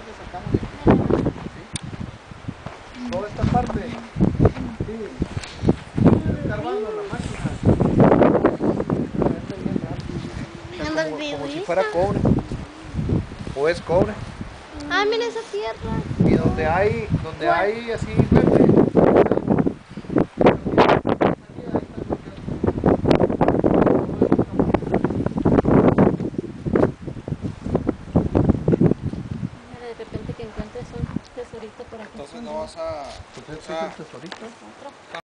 le sacamos de aquí. ¿Sí? Toda esta parte. Sí. Escarbando la máquina. Como si fuera cobre. O es cobre. Ah, mira esa tierra. Y donde hay así verde. De repente que encuentres un tesorito por aquí. Entonces no vas a...